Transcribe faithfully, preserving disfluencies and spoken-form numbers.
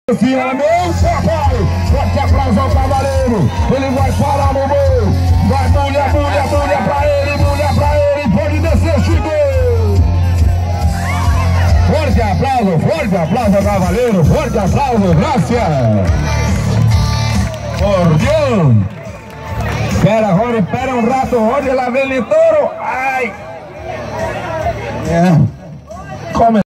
Meu papai, forte aplauso ao cavaleiro. Ele vai parar no meio. Vai, mulher, mulher, mulher pra ele, mulher pra ele. Pode descer, Chico. Forte aplauso, forte aplauso ao cavaleiro. Forte aplauso, graças. Por Deus. Espera, Jorge, espera um rato, Jorge, lá vem el toro. Ai. É. Come.